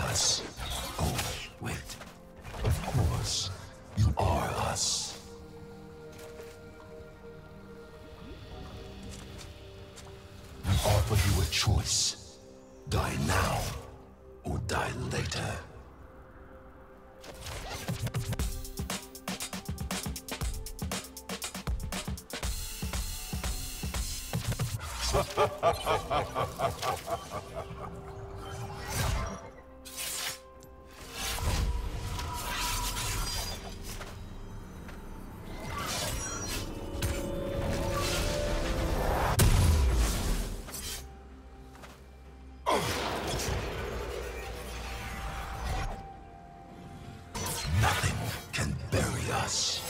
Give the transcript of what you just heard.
us. Oh, wait. Of course, you are us. We offer you a choice. Die now, or die later. Nothing can bury us.